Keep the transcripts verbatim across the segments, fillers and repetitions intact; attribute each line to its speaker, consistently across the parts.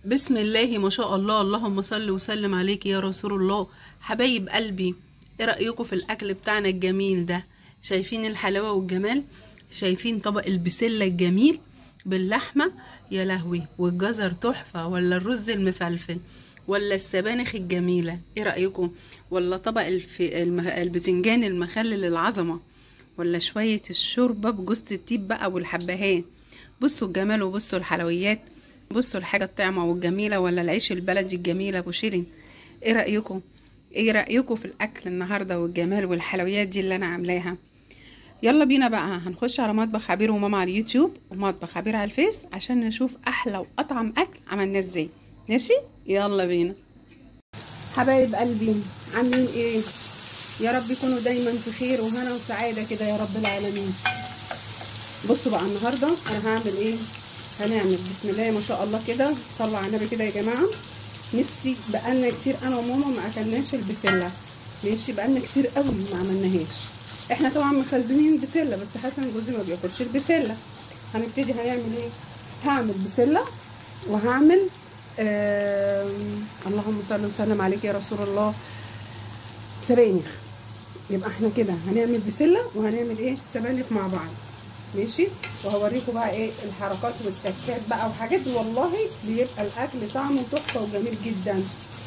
Speaker 1: بسم الله ما شاء الله، اللهم صل وسلم عليك يا رسول الله. حبايب قلبي، ايه رأيكم في الاكل بتاعنا الجميل ده؟ شايفين الحلاوة والجمال؟ شايفين طبق البسلة الجميل باللحمة؟ يا لهوي، والجزر تحفة، ولا الرز المفلفل، ولا السبانخ الجميلة؟ ايه رأيكم؟ ولا طبق الف... المه... البتنجان المخلل العظمة، ولا شوية الشوربة بجوز الطيب بقى والحبهان؟ بصوا الجمال وبصوا الحلويات، بصوا الحاجة الطعمة والجميلة، ولا العيش البلدي الجميل ابو شيرين؟ ايه رأيكم؟ ايه رأيكم في الاكل النهاردة والجمال والحلويات دي اللي انا عاملاها؟ يلا بينا بقى هنخش على مطبخ عبير وماما على اليوتيوب ومطبخ عبير على الفيس عشان نشوف احلى واطعم اكل عملناه ازاي. ماشي، يلا بينا. حبايب قلبي، عاملين ايه؟ يا رب يكونوا دايما في خير وهنا وسعادة كده يا رب العالمين. بصوا بقى النهاردة انا هعمل ايه. هنعمل بسم الله ما شاء الله كده، صلوا على النبي كده يا جماعة. نفسي بقالنا كتير انا وماما ما اكلناش البسلة. ماشي، بقالنا كتير قوي ما عملناهاش. احنا طبعا مخزنين البسلة بس حسن جوزي ما بياكلش البسلة. هنبتدي هنعمل ايه. هعمل بسلة وهعمل آه... اللهم صل وسلم عليك يا رسول الله، سبانخ. يبقى احنا كده هنعمل بسلة وهنعمل ايه، سبانخ مع بعض. ماشي، وهوريكم بقى ايه الحركات والتكات بقى وحاجات، والله بيبقى الاكل طعمه تحفه وجميل جدا.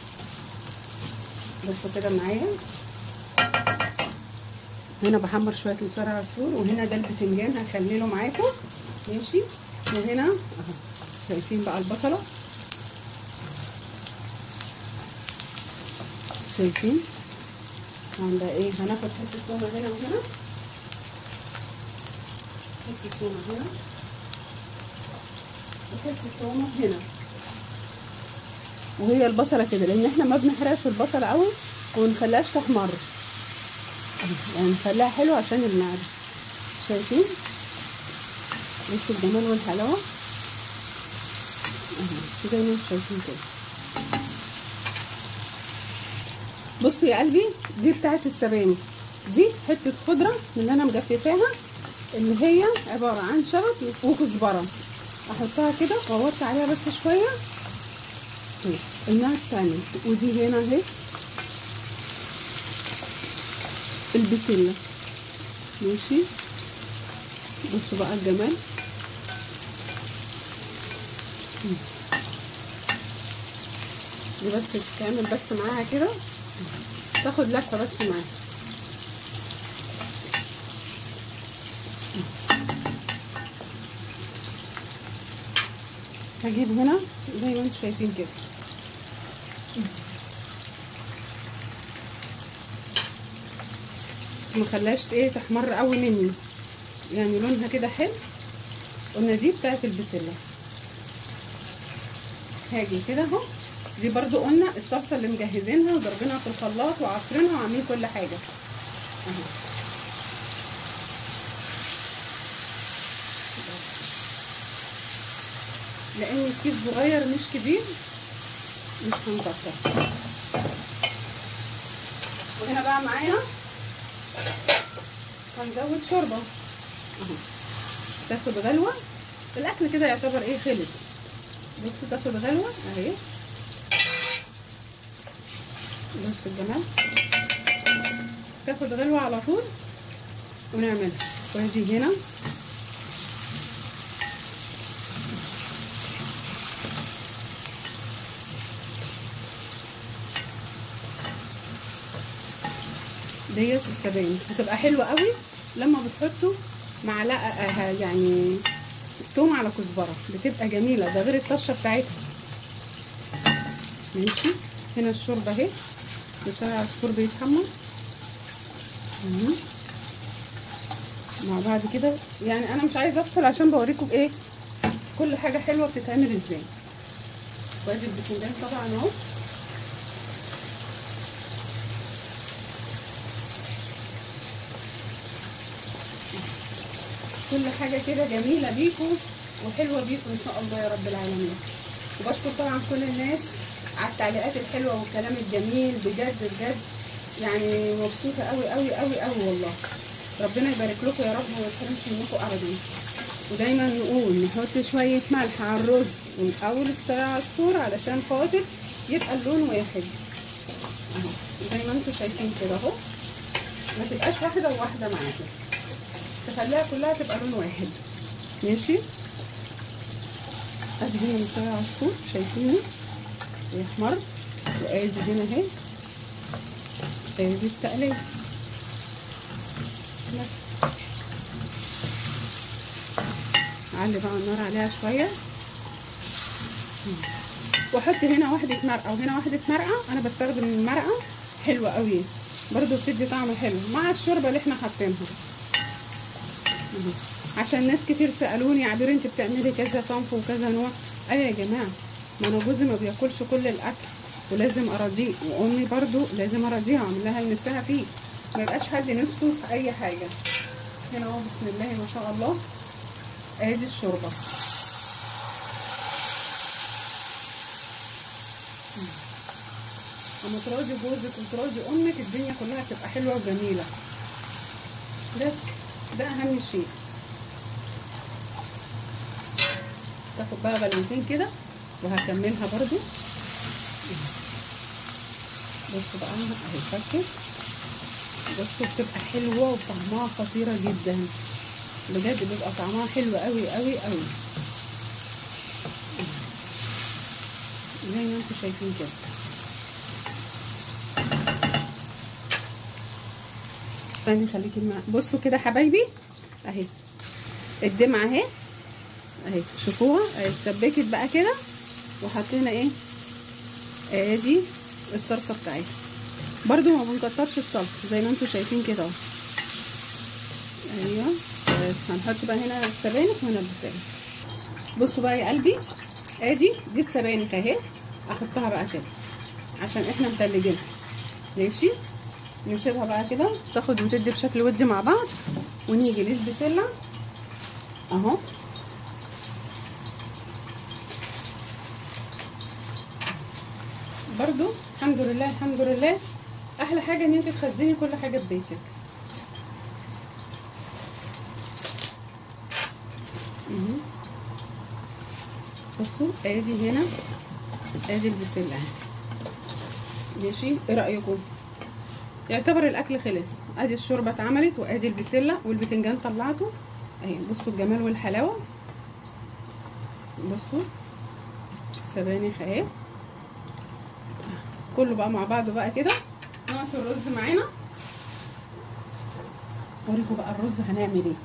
Speaker 1: بصوا كده معايا، هنا بحمر شويه لسان عصفور، وهنا ده البتنجان هخلله معاكم. ماشي، وهنا اهو شايفين بقى البصله، شايفين عندها ايه. هناخد حته تومه هنا وهنا، حته تومه هنا وحته تومه هنا، وهي البصله كده لان احنا ما بنحرقش البصله قوي ونخليهاش تحمر، يعني نخليها حلوه عشان المعده. شايفين بصوا الجمال والحلاوه اهو زي ما انتم شايفين كده. بصوا يا قلبي، دي بتاعت السبانخ، دي حته خضره من اللي انا مجففاها اللي هي عباره عن شبت وكزبره. احطها كده واوطي عليها بس شويه انها تتعمل. ودي هنا اهي البسله. ماشي، بصوا بقى الجمال. دي بس تتعمل بس معاها كده، تاخد لفه بس معاها. هجيب هنا زي ما انتم شايفين كده، بس ما خلاش ايه تحمر قوي مني، يعني لونها كده حلو. قلنا دي بتاعت البسله. هاجي كده اهو، دي برضو قلنا الصلصه اللي مجهزينها وضربينها في الخلاط وعصرينها وعاملين كل حاجه اهو. لان الكيس صغير مش كبير مش هنكتر. وهنا بقى معايا هنزود شوربه اهو، تاخد غلوه. الاكل كده يعتبر ايه خلص. بصوا تاخد غلوه اهي، بصوا الجمال، تاخد غلوه على طول ونعملها. وهجي هنا ديت السبانخ هتبقى حلوه قوي لما بتحطوا معلقه يعني توم على كزبره، بتبقى جميله، ده غير الطشه بتاعتها. ماشي، هنا الشوربه اهي، لسان العصفور بيتحمر مع بعض كده. يعني انا مش عايزه افصل عشان بوريكم ايه كل حاجه حلوه بتتعمل ازاي. وادي البتنجان طبعا اهو، كل حاجه كده جميله بيكم وحلوه بيكم ان شاء الله يا رب العالمين. وبشكر طبعا كل الناس على التعليقات الحلوه والكلام الجميل، بجد بجد يعني مبسوطه قوي قوي قوي قوي والله. ربنا يبارك لكم يا رب وما يحرمش منكم ابدا. ودايما نقول نحط شويه ملح على الرز من اول الصايع عصفور علشان خاطر يبقى اللون واحد اهو زي ما انتم شايفين كده اهو، ما تبقاش واحده وواحده معاكي، تخليها كلها تبقى لون واحد. ماشي. ادي هنا الصايع عصفور شايفينه يحمر، وادي هنا اهي ادي التقليه بس. علي بقى النار عليها شويه واحط هنا واحده مرقه وهنا واحده مرقه. انا بستخدم المرقه حلوه قوي برضو، بتدي طعم حلو مع الشوربه اللي احنا حاطينها. عشان ناس كتير سالوني يا عبير انت بتعملي كذا صنف وكذا نوع. ايوه يا جماعه، ما انا جوزي ما بياكلش كل الاكل ولازم اراضيه، وامي برضو لازم اراضيها اعمل لها اللي نفسها فيه، ما يبقاش حد نفسه في اي حاجه. هنا اهو بسم الله ما شاء الله ادي الشوربه. اما تراضي جوزك وتراضي امك الدنيا كلها تبقى حلوه وجميله، بس ده اهم شيء. تاخد بقى غلوتين كده وهكملها برضو. بصوا بقى اهي فكت، بصوا بتبقى حلوه وطعمها خطيره جدا بجد، بيبقى طعمها حلو قوي قوي قوي زي ما انتم شايفين كده. ثاني خليكي معايا. بصوا كده حبايبي اهي الدمعه اهي اهي شوفوها اهي اتسبكت بقى كده، وحطينا ايه ادي الصلصه بتاعتها. برضو ما بنكترش الصلصه زي ما انتم شايفين كده اهو. ايوه بس هنحط بقى هنا السبانخ وهنا البسله. بصوا بقى يا قلبي ادي دي السبانخ اهي، احطها بقى كده عشان احنا متلجينها. ماشي، نسيبها بقى كده تاخد وتدي بشكل ودي مع بعض، ونيجي للبسله اهو. برضو الحمد لله الحمد لله احلى حاجه ان انت تخزني كل حاجه في بيتك. بصوا ادي هنا ادي البسله اهي. ماشي، ايه رايكم؟ يعتبر الاكل خلص. ادي الشوربه اتعملت وادي البسله والبتنجان طلعته اهي. بصوا الجمال والحلاوه. بصوا السبانخ اهي كله بقى مع بعضه بقى كده. ناقص الرز معانا، اوريكم بقى الرز هنعمل ايه.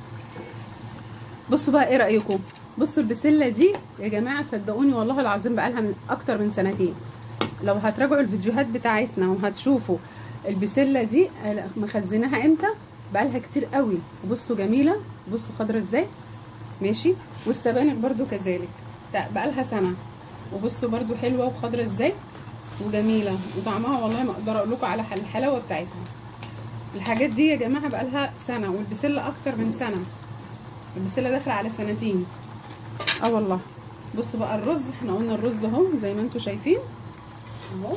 Speaker 1: بصوا بقى ايه رايكم؟ بصوا البسله دي يا جماعه صدقوني والله العظيم بقى لها من اكتر من سنتين. لو هتراجعوا الفيديوهات بتاعتنا وهتشوفوا البسله دي مخزناها امتى، بقى لها كتير قوي. وبصوا جميله، بصوا خضره ازاي. ماشي، والسبانخ برده كذلك بقى لها سنه، وبصوا برده حلوه وخضره ازاي وجميله وطعمها والله ما اقدر اقول لكم على الحلاوه بتاعتها. الحاجات دي يا جماعه بقى لها سنه، والبسله اكتر من سنه، البسله داخله على سنتين. اه والله. بصوا بقى الرز، احنا قلنا الرز اهو زي ما انتم شايفين اهو.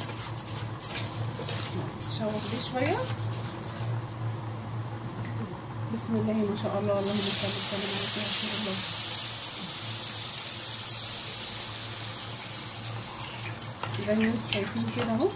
Speaker 1: نشوح دي شويه. بسم الله ما شاء الله، اللهم صل وسلم على رسول الله. زي ما انتم شايفين كده اهو.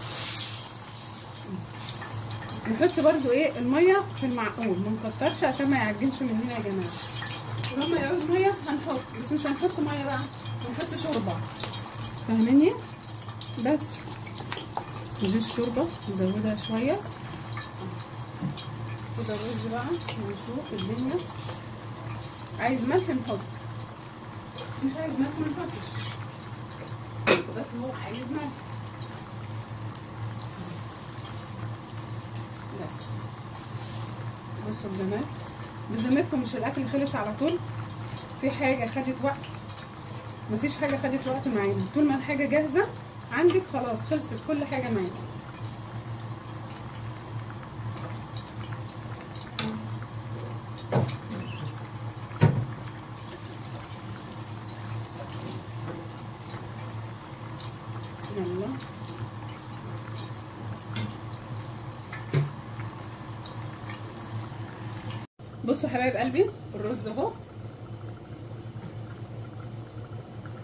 Speaker 1: نحط برضو ايه الميه في المعقول، ما نكترش عشان ما يعجنش مننا يا جماعه. ولما يعوز ميه هنحط، بس مش هنحط ميه بقى، هنحط شوربه، فاهميني؟ بس دي الشوربه نزودها شويه. كده الرز بقى ونشوف الدنيا. عايز ملح نحط، مش عايز ملح ما نحطش، بس هو عايز ملح بس. بصوا الجمال. بذمتكم مش الاكل خلص على طول، في حاجه خدت وقت؟ مفيش حاجه خدت وقت معانا، طول ما الحاجه جاهزه عندك خلاص خلصت كل حاجه معانا. يلا بصوا حبايب قلبي الرز اهو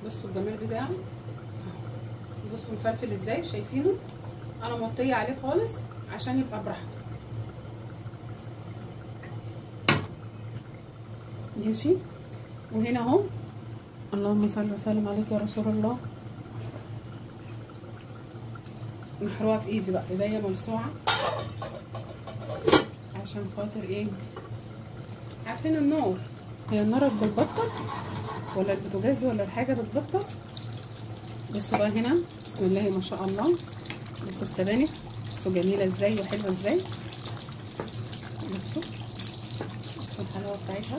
Speaker 1: بصوا الجمال بتاعه، بصوا مفلفل ازاي، شايفينه؟ انا موطيه عليه خالص عشان يبقى براحته. ماشي. وهنا اهو، اللهم صل وسلم عليك يا رسول الله، محروقه في ايدي بقى، ايديا ملسوعه عشان خاطر ايه؟ عارفين النار، هي النار بتبطل ولا البوتاجاز ولا الحاجه بتبطل. بصوا بقى هنا، بسم الله ما شاء الله، بصوا السبانخ، بصوا جميله ازاي وحلوه ازاي، بصوا بصوا الحلاوه بتاعتها.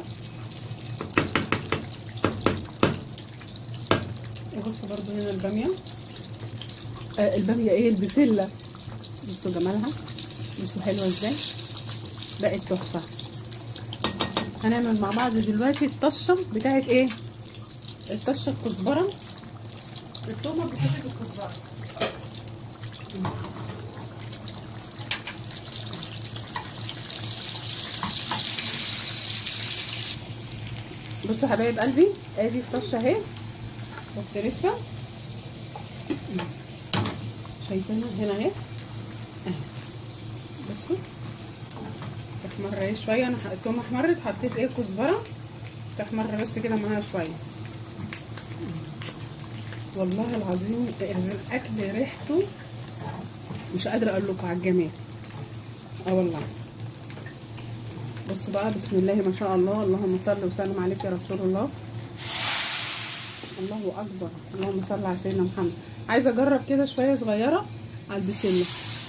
Speaker 1: وبصوا برضو هنا الباميه، آه الباميه ايه، البسله، بصوا جمالها، بصوا حلوه ازاي، بقت تحفه. هنعمل مع بعض دلوقتي الطشه بتاعت ايه، الطشه الكزبره، التومه بحته الكزبره. بصوا حبايب قلبي، ادي الطشه اهي، بس لسه شايفينها هنا اهي اهي. بصوا تحمر اهي شويه، انا التومه احمرت، حطيت ايه كزبره تحمر بس كده معاها شويه. والله العظيم الاكل ريحته مش قادره اقول لكم على الجمال، اه والله. بصوا بقى، بسم الله ما شاء الله، اللهم صل وسلم عليك يا رسول الله، الله اكبر، اللهم صل على سيدنا محمد. عايزه اجرب كده شويه صغيره على البسله،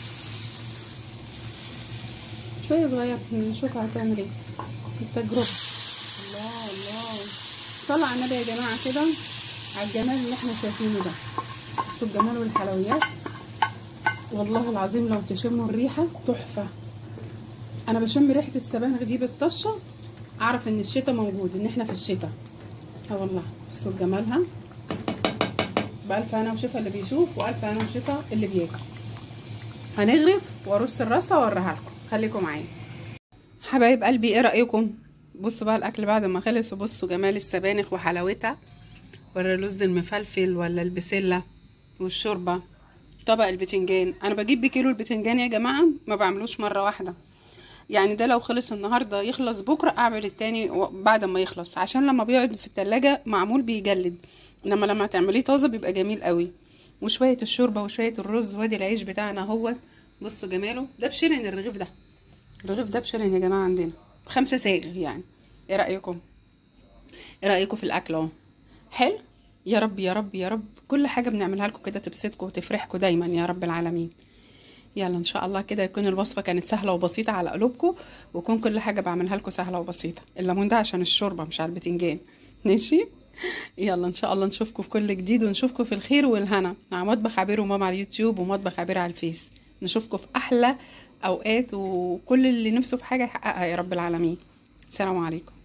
Speaker 1: شويه صغيره نشوف هتعمل ايه التجربه. الله الله، صلوا على النبي يا جماعه كده، على الجمال اللي احنا شايفينه ده. بصوا الجمال والحلويات، والله العظيم لو تشموا الريحه تحفه. انا بشم ريحه السبانخ دي بالطشه، اعرف ان الشتاء موجود، ان احنا في الشتاء، اه والله. بصوا جمالها، بألف هنا وشفا اللي بيشوف، وألف هنا وشفا اللي بياكل. هنغرف وارص الرصه واوريها لكم، خليكم معايا حبايب قلبي. ايه رايكم؟ بصوا بقى الاكل بعد ما خلص، وبصوا جمال السبانخ وحلاوتها، ولا الرز المفلفل، ولا البسله والشوربه، طبق البتنجان. انا بجيب بكيلو البتنجان يا جماعه، ما بعملوش مره واحده، يعني ده لو خلص النهارده يخلص بكره، اعمل التاني بعد ما يخلص، عشان لما بيقعد في التلاجة معمول بيجلد، انما لما تعمليه طازه بيبقى جميل قوي. وشويه الشوربه وشويه الرز، وادي العيش بتاعنا اهوت، بصوا جماله. ده بشيرن الرغيف ده، الرغيف ده بشيرن يا جماعه، عندنا بخمسة ساغ يعني. ايه رايكم؟ ايه رايكم في الاكل اهو؟ حلو. يا رب يا رب يا رب كل حاجه بنعملها لكم كده تبسطكم وتفرحكم دايما يا رب العالمين. يلا ان شاء الله كده يكون الوصفه كانت سهله وبسيطه على قلوبكم، ويكون كل حاجه بعملها لكم سهله وبسيطه. الليمون ده عشان الشوربه مش على البتنجان، ماشي. يلا ان شاء الله نشوفكم في كل جديد، ونشوفكم في الخير والهنا مع مطبخ عبير وماما على اليوتيوب، ومطبخ عبير على الفيس. نشوفكم في احلى اوقات، وكل اللي نفسه في حاجه يحققها يا رب العالمين. السلام عليكم.